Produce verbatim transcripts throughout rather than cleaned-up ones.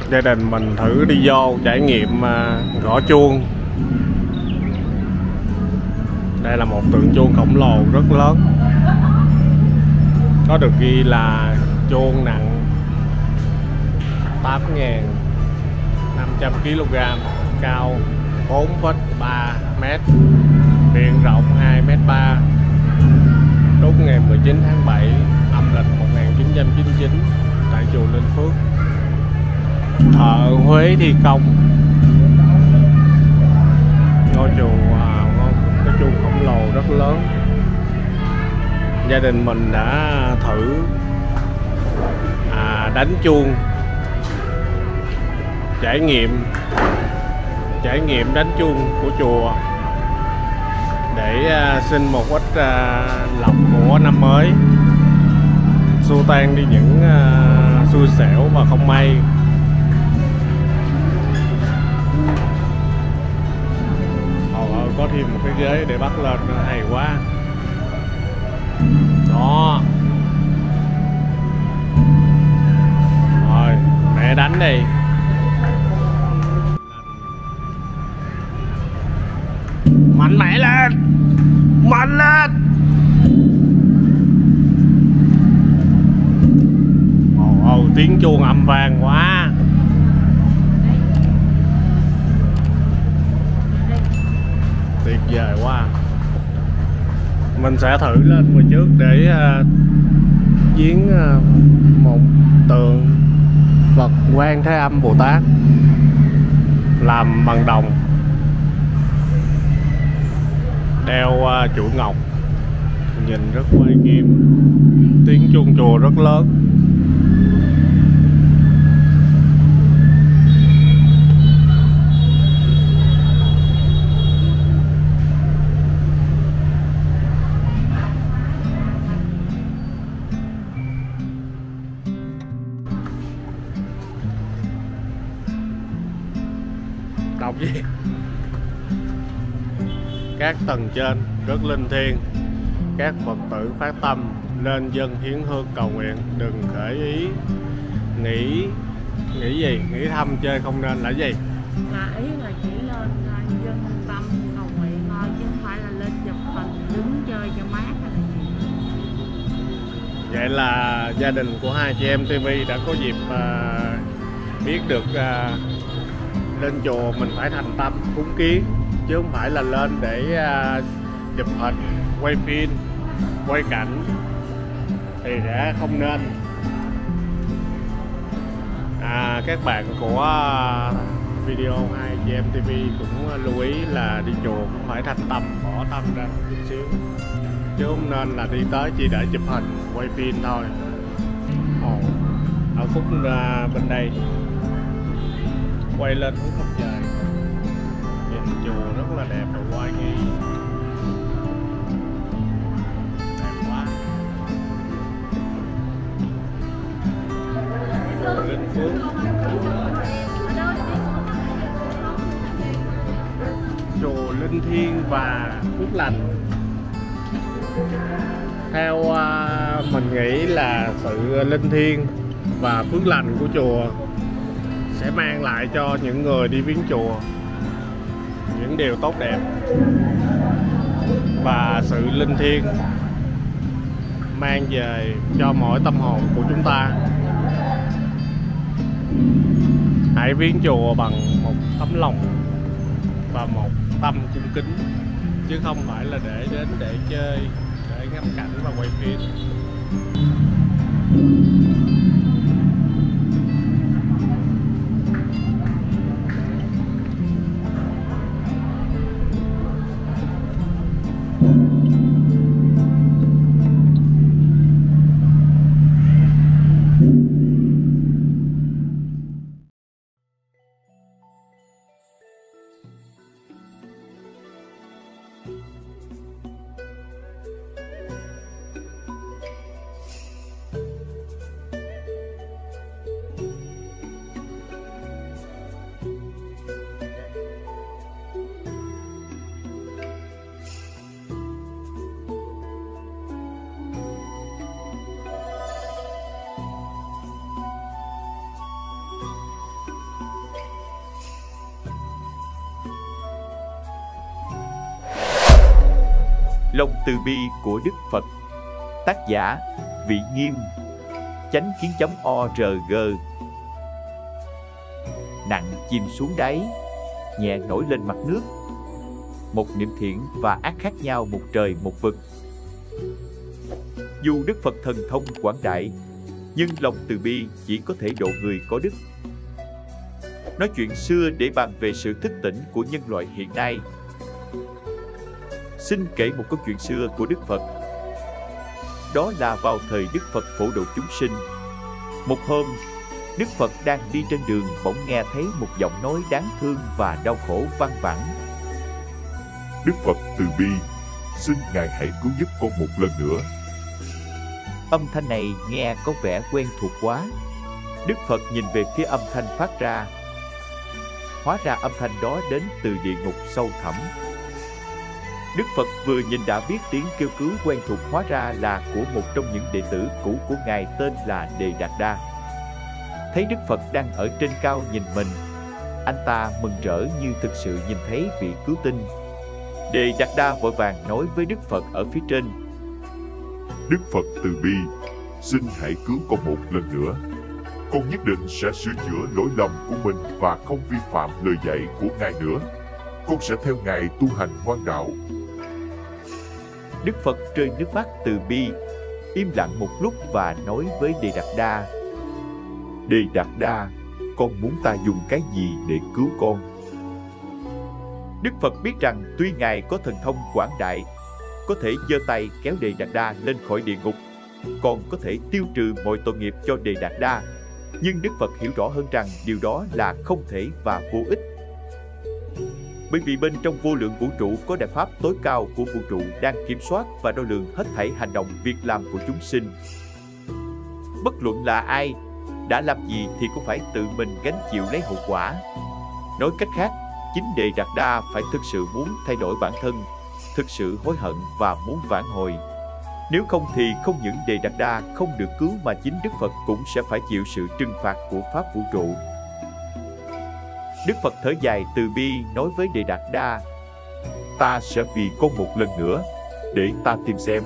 Gia đình mình thử đi vô trải nghiệm uh, gõ chuông. Đây là một tượng chuông khổng lồ rất lớn, có được ghi là chuông nặng tám nghìn năm trăm ki lô gam, cao bốn phẩy ba mét, miệng rộng hai mét ba, đúc ngày mười chín tháng bảy âm lịch một nghìn chín trăm chín mươi chín tại chùa Linh Phước, thợ Huế thi công. Ngôi chùa à, cái chuông khổng lồ rất lớn. Gia đình mình đã thử à, đánh chuông, trải nghiệm trải nghiệm đánh chuông của chùa để à, xin một ít à, lộc của năm mới, xua tan đi những à, xui xẻo và không may. Ồ, có thêm một cái ghế để bắt lên nữa, hay quá. Đó. Rồi, mẹ đánh đi. Mạnh mẽ lên. Mạnh lên. Ồ, ồ, tiếng chuông âm vang quá. Tuyệt vời quá. Mình sẽ thử lên ngoài trước để uh, viếng uh, một tượng Phật Quan Thế Âm Bồ Tát làm bằng đồng, đeo uh, chuỗi ngọc, nhìn rất uy nghiêm. Tiếng chuông chùa rất lớn. Đọc gì? Các tầng trên rất linh thiêng, các Phật tử phát tâm nên dâng hiến hương cầu nguyện, đừng khởi ý nghĩ nghĩ gì, nghĩ thăm chơi không nên là gì? Là ý là chỉ lên dân tâm cầu nguyện thôi, chứ không phải là lên chụp hình đứng chơi cho mát hay là gì. Vậy là gia đình của hai chị em ti vi đã có dịp uh, biết được uh, lên chùa mình phải thành tâm cúng kiến, chứ không phải là lên để uh, chụp hình, quay phim, quay cảnh thì đã không nên. À, các bạn của video hai chị em ti vi cũng lưu ý là đi chùa cũng phải thành tâm, bỏ tâm ra một chút xíu, chứ không nên là đi tới chỉ để chụp hình, quay phim thôi. Ồ, ở khúc uh, bên đây quay lên hướng mặt trời, nhìn chùa rất là đẹp và oai nghi, đẹp quá. Chùa Linh Phước, chùa linh thiêng và phước lành. Theo uh, mình nghĩ là sự linh thiêng và phước lành của chùa sẽ mang lại cho những người đi viếng chùa những điều tốt đẹp, và sự linh thiêng mang về cho mỗi tâm hồn của chúng ta. Hãy viếng chùa bằng một tấm lòng và một tâm cung kính, chứ không phải là để đến để chơi, để ngắm cảnh và quay phim. Lòng từ bi của Đức Phật. Tác giả Vị Nghiêm. Chánh kiến.org. Nặng chìm xuống đáy, nhẹ nổi lên mặt nước. Một niệm thiện và ác khác nhau một trời một vực. Dù Đức Phật thần thông quảng đại, nhưng lòng từ bi chỉ có thể độ người có đức. Nói chuyện xưa để bàn về sự thức tỉnh của nhân loại hiện nay. Xin kể một câu chuyện xưa của Đức Phật. Đó là vào thời Đức Phật phổ độ chúng sinh. Một hôm, Đức Phật đang đi trên đường bỗng nghe thấy một giọng nói đáng thương và đau khổ vang vẳng. Đức Phật từ bi, xin Ngài hãy cứu giúp con một lần nữa. Âm thanh này nghe có vẻ quen thuộc quá. Đức Phật nhìn về phía âm thanh phát ra. Hóa ra âm thanh đó đến từ địa ngục sâu thẳm. Đức Phật vừa nhìn đã biết tiếng kêu cứu quen thuộc hóa ra là của một trong những đệ tử cũ của Ngài tên là Đề Đạt Đa. Thấy Đức Phật đang ở trên cao nhìn mình, anh ta mừng rỡ như thực sự nhìn thấy vị cứu tinh. Đề Đạt Đa vội vàng nói với Đức Phật ở phía trên. Đức Phật từ bi, xin hãy cứu con một lần nữa. Con nhất định sẽ sửa chữa lỗi lầm của mình và không vi phạm lời dạy của Ngài nữa. Con sẽ theo Ngài tu hành hoan đạo. Đức Phật rơi nước mắt từ bi, im lặng một lúc và nói với Đề Đạt Đa. Đề Đạt Đa, con muốn ta dùng cái gì để cứu con? Đức Phật biết rằng tuy Ngài có thần thông quảng đại, có thể giơ tay kéo Đề Đạt Đa lên khỏi địa ngục, còn có thể tiêu trừ mọi tội nghiệp cho Đề Đạt Đa, nhưng Đức Phật hiểu rõ hơn rằng điều đó là không thể và vô ích. Bởi vì bên trong vô lượng vũ trụ có đại pháp tối cao của vũ trụ đang kiểm soát và đo lường hết thảy hành động việc làm của chúng sinh. Bất luận là ai, đã làm gì thì cũng phải tự mình gánh chịu lấy hậu quả. Nói cách khác, chính Đề Đạt Đa phải thực sự muốn thay đổi bản thân, thực sự hối hận và muốn vãn hồi. Nếu không thì không những Đề Đạt Đa không được cứu mà chính Đức Phật cũng sẽ phải chịu sự trừng phạt của pháp vũ trụ. Đức Phật thở dài từ bi nói với Đề Đạt Đa. Ta sẽ vì con một lần nữa, để ta tìm xem.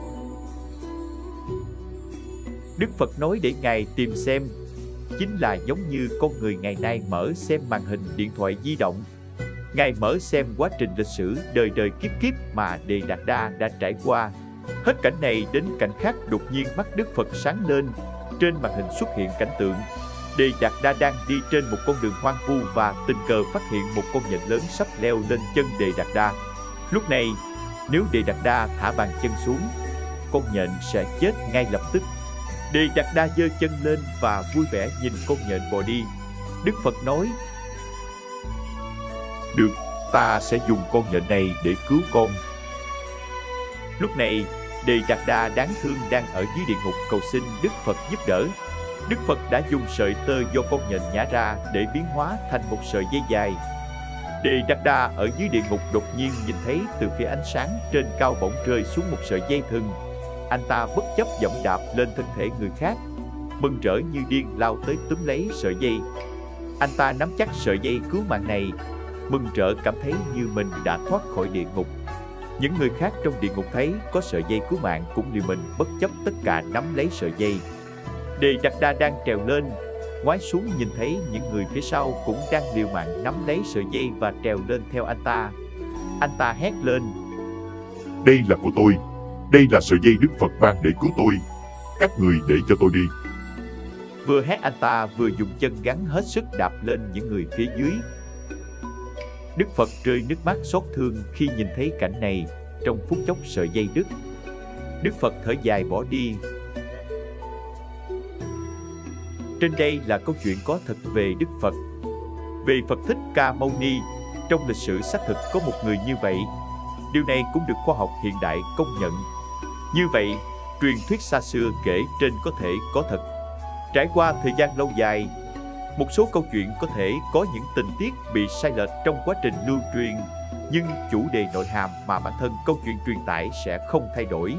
Đức Phật nói để Ngài tìm xem chính là giống như con người ngày nay mở xem màn hình điện thoại di động. Ngài mở xem quá trình lịch sử đời đời kiếp kiếp mà Đề Đạt Đa đã trải qua. Hết cảnh này đến cảnh khác, đột nhiên mắt Đức Phật sáng lên. Trên màn hình xuất hiện cảnh tượng Đề Đạt Đa đang đi trên một con đường hoang vu và tình cờ phát hiện một con nhện lớn sắp leo lên chân Đề Đạt Đa. Lúc này, nếu Đề Đạt Đa thả bàn chân xuống, con nhện sẽ chết ngay lập tức. Đề Đạt Đa giơ chân lên và vui vẻ nhìn con nhện bò đi. Đức Phật nói, được, ta sẽ dùng con nhện này để cứu con. Lúc này, Đề Đạt Đa đáng thương đang ở dưới địa ngục cầu xin Đức Phật giúp đỡ. Đức Phật đã dùng sợi tơ do con nhện nhả ra để biến hóa thành một sợi dây dài. Đề Đạt Đa ở dưới địa ngục đột nhiên nhìn thấy từ phía ánh sáng trên cao bỗng rơi xuống một sợi dây thừng. Anh ta bất chấp dẫm đạp lên thân thể người khác, mừng rỡ như điên lao tới túm lấy sợi dây. Anh ta nắm chắc sợi dây cứu mạng này, mừng rỡ cảm thấy như mình đã thoát khỏi địa ngục. Những người khác trong địa ngục thấy có sợi dây cứu mạng cũng liều mình bất chấp tất cả nắm lấy sợi dây. Đề Đạt Đa đang trèo lên, ngoái xuống nhìn thấy những người phía sau cũng đang liều mạng nắm lấy sợi dây và trèo lên theo anh ta. Anh ta hét lên, đây là của tôi, đây là sợi dây Đức Phật ban để cứu tôi, các người để cho tôi đi. Vừa hét anh ta vừa dùng chân gắn hết sức đạp lên những người phía dưới. Đức Phật rơi nước mắt xót thương khi nhìn thấy cảnh này. Trong phút chốc sợi dây đứt, Đức Phật thở dài bỏ đi. Trên đây là câu chuyện có thật về Đức Phật. Về Phật Thích Ca Mâu Ni, trong lịch sử xác thực có một người như vậy. Điều này cũng được khoa học hiện đại công nhận. Như vậy, truyền thuyết xa xưa kể trên có thể có thật. Trải qua thời gian lâu dài, một số câu chuyện có thể có những tình tiết bị sai lệch trong quá trình lưu truyền, nhưng chủ đề nội hàm mà bản thân câu chuyện truyền tải sẽ không thay đổi.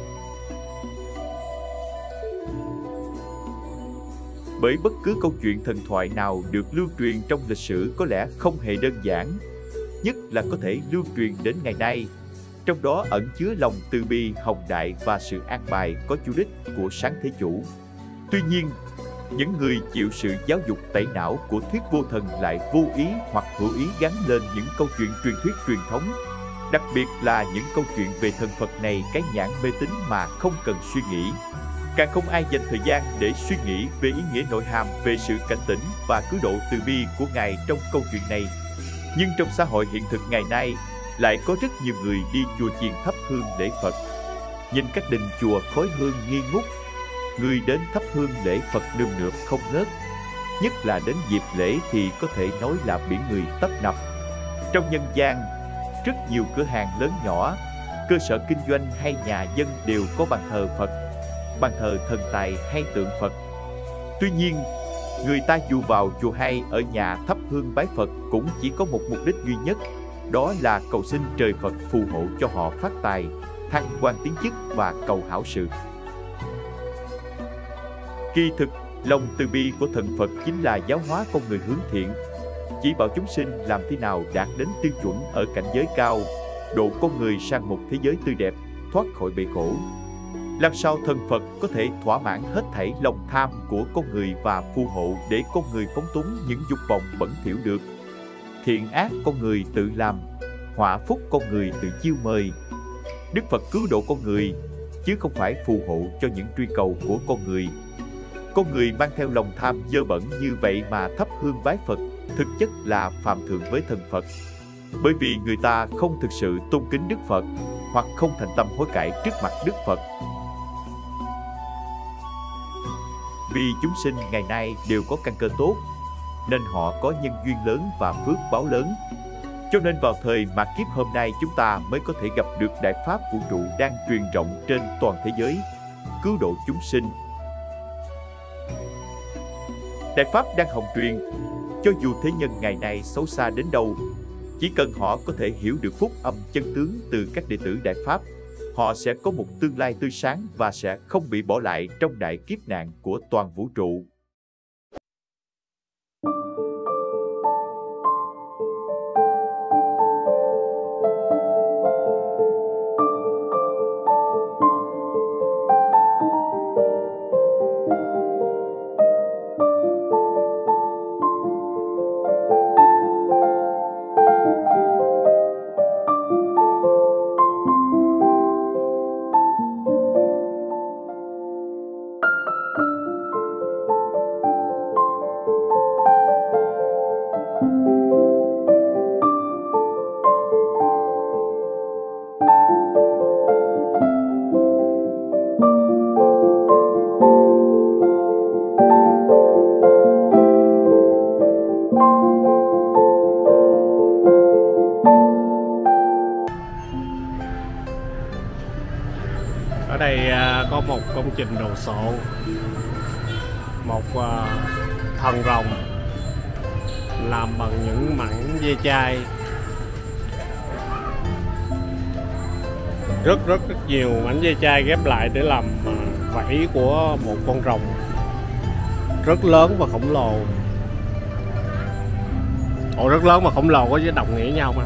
Bởi bất cứ câu chuyện thần thoại nào được lưu truyền trong lịch sử có lẽ không hề đơn giản, nhất là có thể lưu truyền đến ngày nay. trong đó ẩn chứa lòng từ bi, hồng đại và sự an bài có chủ đích của sáng thế chủ. Tuy nhiên, những người chịu sự giáo dục tẩy não của thuyết vô thần lại vô ý hoặc hữu ý gắn lên những câu chuyện truyền thuyết truyền thống, đặc biệt là những câu chuyện về thần Phật này cái nhãn mê tín mà không cần suy nghĩ. Càng không ai dành thời gian để suy nghĩ về ý nghĩa nội hàm về sự cảnh tỉnh và cứu độ từ bi của Ngài trong câu chuyện này. Nhưng trong xã hội hiện thực ngày nay, lại có rất nhiều người đi chùa chiền thắp hương lễ Phật. Nhìn các đình chùa khói hương nghi ngút, người đến thắp hương lễ Phật nườm nượp không ngớt. Nhất là đến dịp lễ thì có thể nói là biển người tấp nập. Trong nhân gian, rất nhiều cửa hàng lớn nhỏ, cơ sở kinh doanh hay nhà dân đều có bàn thờ Phật, bàn thờ thần tài hay tượng Phật. Tuy nhiên, người ta dù vào chùa hay ở nhà thắp hương bái Phật cũng chỉ có một mục đích duy nhất, đó là cầu xin trời Phật phù hộ cho họ phát tài, thăng quan tiến chức và cầu hảo sự. Kỳ thực, lòng từ bi của thần Phật chính là giáo hóa con người hướng thiện, chỉ bảo chúng sinh làm thế nào đạt đến tiêu chuẩn ở cảnh giới cao, độ con người sang một thế giới tươi đẹp, thoát khỏi bể khổ. Làm sao thần Phật có thể thỏa mãn hết thảy lòng tham của con người và phù hộ để con người phóng túng những dục vọng bẩn thỉu được. Thiện ác con người tự làm, họa phúc con người tự chiêu mời. Đức Phật cứu độ con người, chứ không phải phù hộ cho những truy cầu của con người. Con người mang theo lòng tham dơ bẩn như vậy mà thắp hương bái Phật, thực chất là phạm thượng với thần Phật. Bởi vì người ta không thực sự tôn kính Đức Phật, hoặc không thành tâm hối cải trước mặt Đức Phật. Vì chúng sinh ngày nay đều có căn cơ tốt, nên họ có nhân duyên lớn và phước báo lớn. Cho nên vào thời mạt kiếp hôm nay chúng ta mới có thể gặp được Đại Pháp vũ trụ đang truyền rộng trên toàn thế giới, cứu độ chúng sinh. Đại Pháp đang hồng truyền, cho dù thế nhân ngày nay xấu xa đến đâu, chỉ cần họ có thể hiểu được phúc âm chân tướng từ các đệ tử Đại Pháp, họ sẽ có một tương lai tươi sáng và sẽ không bị bỏ lại trong đại kiếp nạn của toàn vũ trụ. Ở đây có một công trình đồ sộ, một thần rồng làm bằng những mảnh dây chai, rất rất rất nhiều mảnh dây chai ghép lại để làm vảy của một con rồng rất lớn và khổng lồ. Ồ, rất lớn mà khổng lồ có với đồng nghĩa nhau mà.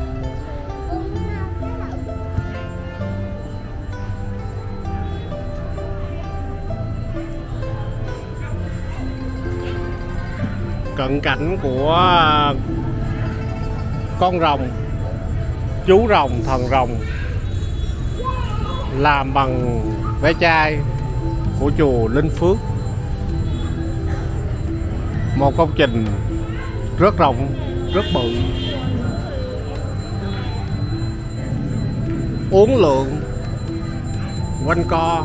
Cận cảnh của con rồng, chú rồng, thần rồng làm bằng ve chai của chùa Linh Phước. Một công trình rất rộng, rất bự, uốn lượn quanh co,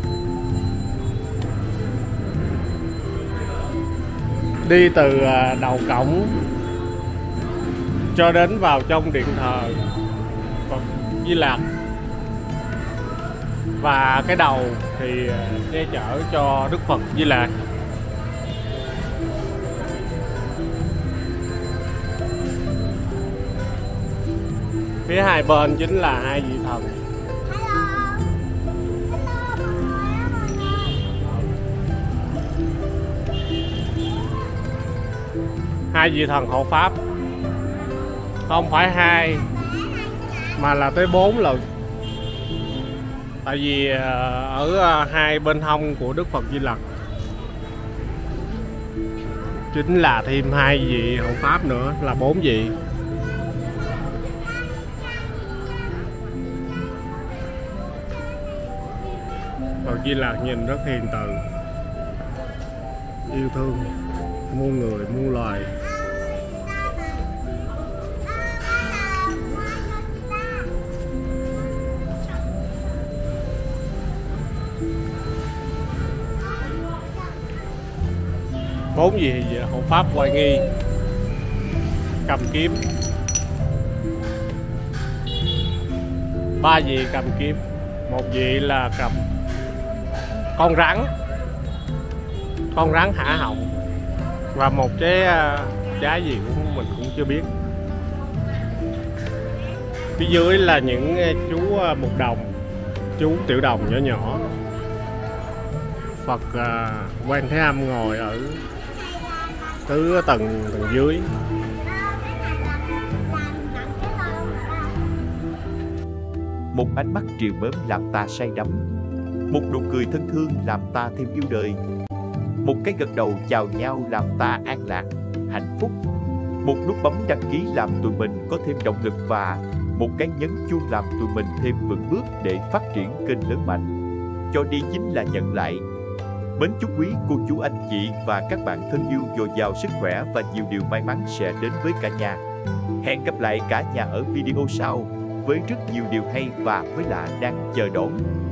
đi từ đầu cổng cho đến vào trong điện thờ Phật Di Lặc, và cái đầu thì che chở cho Đức Phật Di Lặc. Phía hai bên chính là hai vị thần. Hai vị thần hộ pháp, không phải hai mà là tới bốn lần. Tại vì ở hai bên hông của Đức Phật Di Lặc chính là thêm hai vị hộ pháp nữa, là bốn vị. Phật Di Lặc nhìn rất hiền từ, yêu thương muôn người muôn loài. Bốn vị hộ pháp oai nghi cầm kiếm, ba vị cầm kiếm, một vị là cầm con rắn, con rắn hả họng, và một cái trái gì cũng mình cũng chưa biết. Phía dưới là những chú mục đồng, chú tiểu đồng nhỏ nhỏ. Phật Quan Thế Âm ngồi ở tứ tầng tầng dưới. Một ánh mắt trìu mến làm ta say đắm, một nụ cười thân thương làm ta thêm yêu đời, một cái gật đầu chào nhau làm ta an lạc, hạnh phúc, một nút bấm đăng ký làm tụi mình có thêm động lực, và một cái nhấn chuông làm tụi mình thêm vững bước để phát triển kênh lớn mạnh. Cho đi chính là nhận lại. Mến chúc quý cô chú anh chị và các bạn thân yêu dồi dào sức khỏe và nhiều điều may mắn sẽ đến với cả nhà. Hẹn gặp lại cả nhà ở video sau với rất nhiều điều hay và mới lạ đang chờ đón.